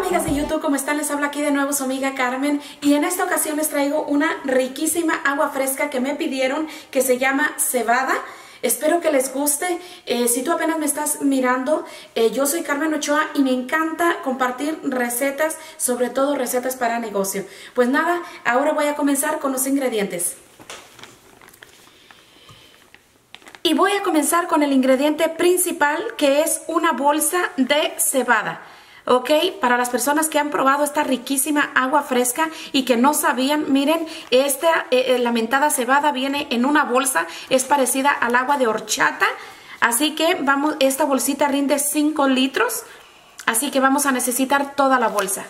amigas de YouTube, ¿cómo están? Les habla aquí de nuevo su amiga Carmen y en esta ocasión les traigo una riquísima agua fresca que me pidieron, que se llama cebada. Espero que les guste. Si tú apenas me estás mirando, yo soy Carmen Ochoa y me encanta compartir recetas, sobre todo recetas para negocio. Pues nada, ahora voy a comenzar con los ingredientes. Y voy a comenzar con el ingrediente principal, que es una bolsa de cebada. ¿Ok? Para las personas que han probado esta riquísima agua fresca y que no sabían, miren, esta lamentada cebada viene en una bolsa, es parecida al agua de horchata. Así que vamos, esta bolsita rinde 5 litros, así que vamos a necesitar toda la bolsa.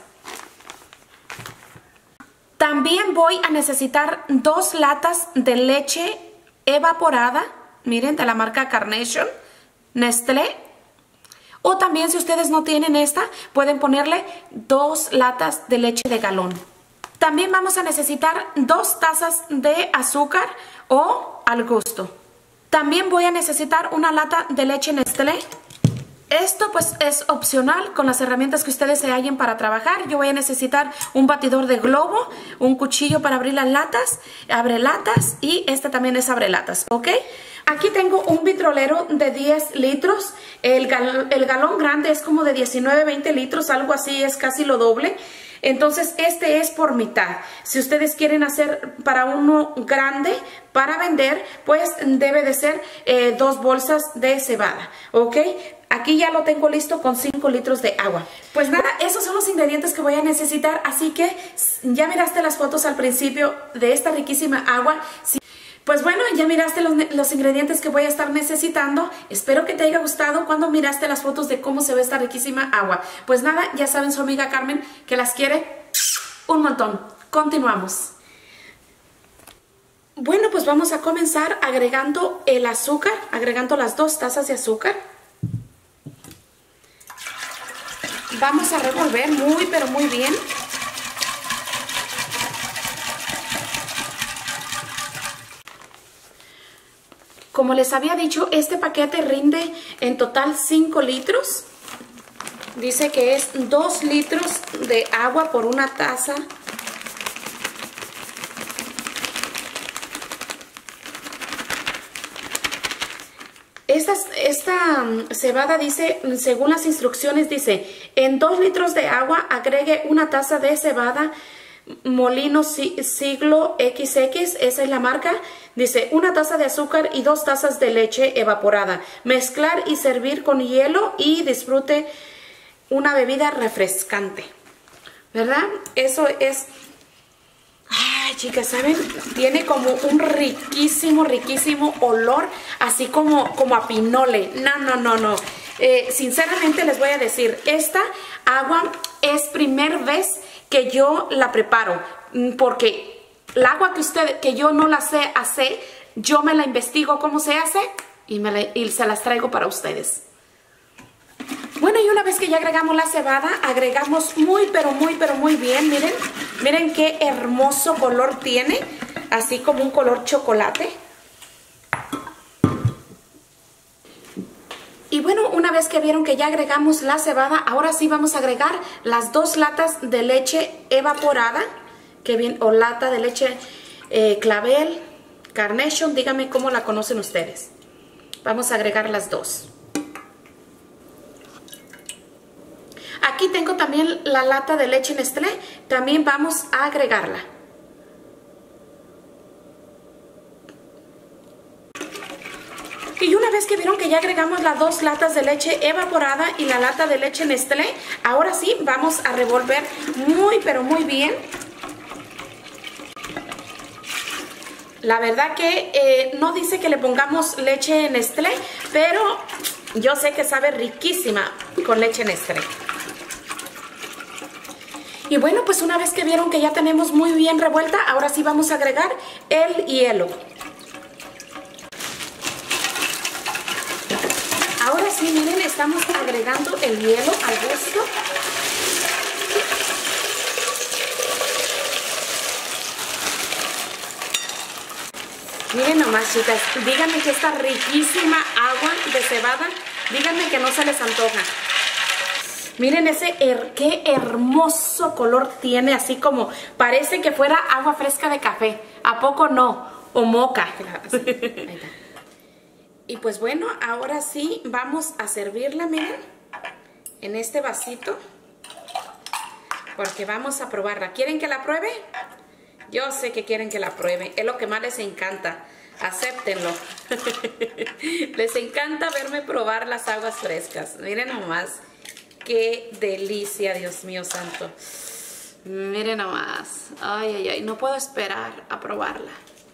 También voy a necesitar 2 latas de leche evaporada. Miren, de la marca Carnation, Nestlé. O también, si ustedes no tienen esta, pueden ponerle 2 latas de leche de galón. También vamos a necesitar 2 tazas de azúcar o al gusto. También voy a necesitar una lata de leche Nestlé. Esto pues es opcional con las herramientas que ustedes se hallen para trabajar. Yo voy a necesitar un batidor de globo, un cuchillo para abrir las latas, abrelatas, y este también es abrelatas, ¿ok? Aquí tengo un vitrolero de 10 litros. El galón grande es como de 19-20 litros, algo así, es casi lo doble. Entonces este es por mitad. Si ustedes quieren hacer para uno grande para vender, pues debe de ser 2 bolsas de cebada, ¿ok? Aquí ya lo tengo listo con 5 litros de agua. Pues nada, esos son los ingredientes que voy a necesitar. Así que ya miraste las fotos al principio de esta riquísima agua. Pues bueno, ya miraste los ingredientes que voy a estar necesitando. Espero que te haya gustado cuando miraste las fotos de cómo se ve esta riquísima agua. Pues nada, ya saben su amiga Carmen que las quiere un montón. Continuamos. Bueno, pues vamos a comenzar agregando el azúcar, agregando las 2 tazas de azúcar. Vamos a revolver muy, pero muy bien. Como les había dicho, este paquete rinde en total 5 litros. Dice que es 2 litros de agua por una taza. Esta cebada dice, según las instrucciones, dice, en 2 litros de agua agregue una taza de cebada Molino Siglo XX, esa es la marca. Dice, 1 taza de azúcar y 2 tazas de leche evaporada. Mezclar y servir con hielo y disfrute una bebida refrescante. ¿Verdad? Eso es... Ay, chicas, ¿saben? Tiene como un riquísimo, riquísimo olor, así como a pinole. No. Sinceramente les voy a decir, esta agua es primera vez que yo la preparo, porque el agua que yo no la sé hacer, yo me la investigo cómo se hace y se las traigo para ustedes. Bueno, y una vez que ya agregamos la cebada, agregamos muy, pero muy bien. Miren qué hermoso color tiene, así como un color chocolate. Y bueno, una vez que vieron que ya agregamos la cebada, ahora sí vamos a agregar las 2 latas de leche evaporada, o lata de leche Clavel, Carnation, díganme cómo la conocen ustedes. Vamos a agregar las 2. Aquí tengo también la lata de leche Nestlé, también vamos a agregarla. Y una vez que vieron que ya agregamos las 2 latas de leche evaporada y la lata de leche Nestlé, ahora sí vamos a revolver muy, pero muy bien. La verdad que no dice que le pongamos leche Nestlé, pero yo sé que sabe riquísima con leche Nestlé. Y bueno, pues una vez que vieron que ya tenemos muy bien revuelta, ahora sí vamos a agregar el hielo. Ahora sí, miren, estamos agregando el hielo al gusto. Miren nomás, chicas, díganme que esta riquísima agua de cebada, díganme que no se les antoja. Miren qué hermoso color tiene, así como parece que fuera agua fresca de café. ¿A poco no? O moca. Ahí está. Y pues bueno, ahora sí vamos a servirla, miren, en este vasito, porque vamos a probarla. ¿Quieren que la pruebe? Yo sé que quieren que la pruebe, es lo que más les encanta. Acéptenlo. Les encanta verme probar las aguas frescas. Miren nomás, qué delicia, Dios mío santo. Miren nomás. Ay, ay, ay, no puedo esperar a probarla.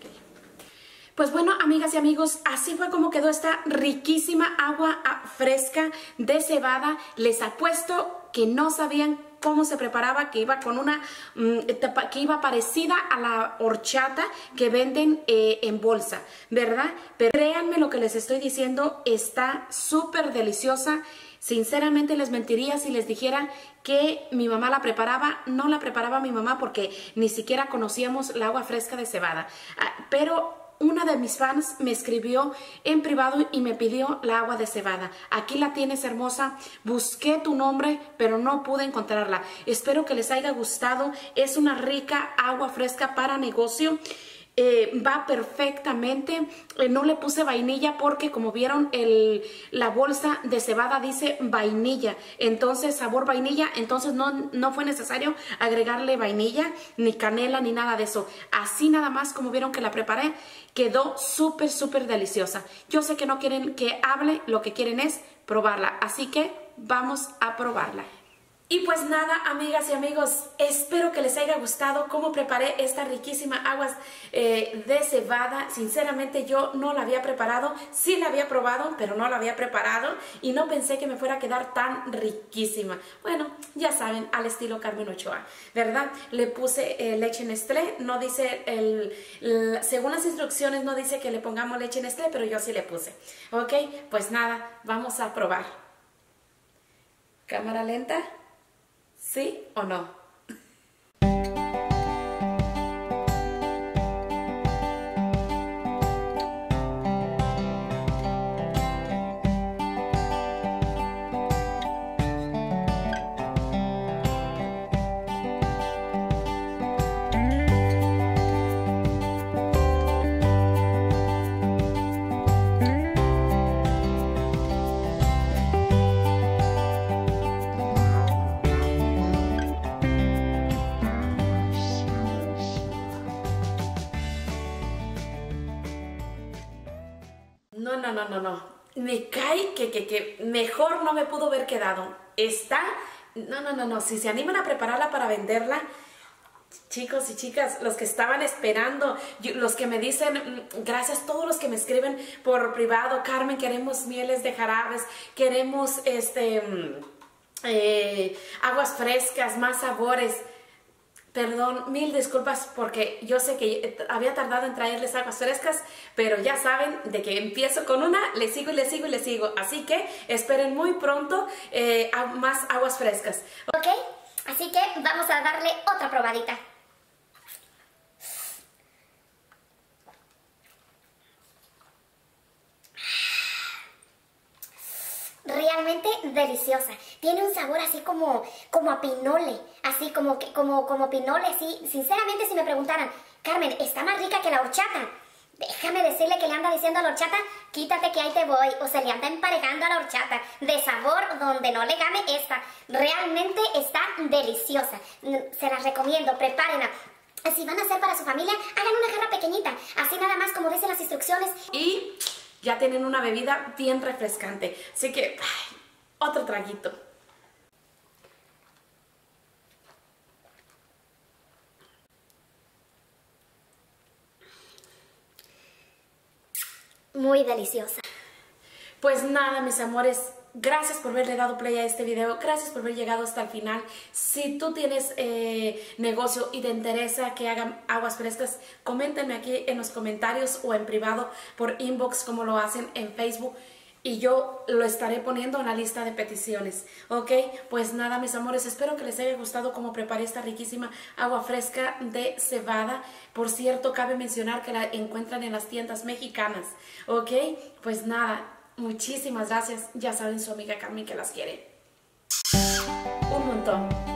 Pues bueno, amigas y amigos, así fue como quedó esta riquísima agua fresca de cebada. Les apuesto que no sabían cómo se preparaba, que iba con una, que iba parecida a la horchata que venden en bolsa, ¿verdad? Pero créanme lo que les estoy diciendo, está súper deliciosa. Sinceramente les mentiría si les dijera que mi mamá la preparaba. No la preparaba mi mamá porque ni siquiera conocíamos el agua fresca de cebada. Pero una de mis fans me escribió en privado y me pidió la agua de cebada. Aquí la tienes, hermosa. Busqué tu nombre, pero no pude encontrarla. Espero que les haya gustado. Es una rica agua fresca para negocio. Va perfectamente. No le puse vainilla porque, como vieron, la bolsa de cebada dice vainilla, entonces sabor vainilla, entonces no fue necesario agregarle vainilla ni canela ni nada de eso. Así nada más como vieron que la preparé, quedó súper súper deliciosa. Yo sé que no quieren que hable, lo que quieren es probarla, así que vamos a probarla. Y pues nada, amigas y amigos, espero que les haya gustado cómo preparé esta riquísima agua de cebada. Sinceramente yo no la había preparado, sí la había probado, pero no la había preparado y no pensé que me fuera a quedar tan riquísima. Bueno, ya saben, al estilo Carmen Ochoa, ¿verdad? Le puse leche Nestlé, no dice, según las instrucciones no dice que le pongamos leche Nestlé, pero yo sí le puse. Ok, pues nada, vamos a probar. Cámara lenta. ¿Sí o no? No. Me cae que mejor no me pudo haber quedado. Está... No. Si se animan a prepararla para venderla, chicos y chicas, los que estaban esperando, los que me dicen, gracias a todos los que me escriben por privado, Carmen, queremos mieles de jarabes, queremos aguas frescas, más sabores. Perdón, mil disculpas porque yo sé que había tardado en traerles aguas frescas, pero ya saben de que empiezo con una, le sigo y le sigo y le sigo. Así que esperen muy pronto más aguas frescas. Ok, así que vamos a darle otra probadita. Realmente deliciosa. Tiene un sabor así como a pinole, así como pinole, sí. Sinceramente, si me preguntaran, Carmen, ¿está más rica que la horchata? Déjame decirle que le anda diciendo a la horchata, quítate que ahí te voy, o se le anda emparejando a la horchata. De sabor donde no le gane esta. Realmente está deliciosa. Se las recomiendo, prepárenla. Si van a hacer para su familia, hagan una jarra pequeñita, así nada más como dicen las instrucciones. Y ya tienen una bebida bien refrescante. Así que, otro traguito. Muy deliciosa. Pues nada, mis amores, gracias por haberle dado play a este video, gracias por haber llegado hasta el final. Si tú tienes negocio y te interesa que hagan aguas frescas, coméntenme aquí en los comentarios o en privado por inbox como lo hacen en Facebook y yo lo estaré poniendo en la lista de peticiones, ¿ok? Pues nada, mis amores, espero que les haya gustado cómo preparé esta riquísima agua fresca de cebada. Por cierto, cabe mencionar que la encuentran en las tiendas mexicanas, ¿ok? Pues nada, muchísimas gracias. Ya saben, su amiga Carmen que las quiere. Un montón.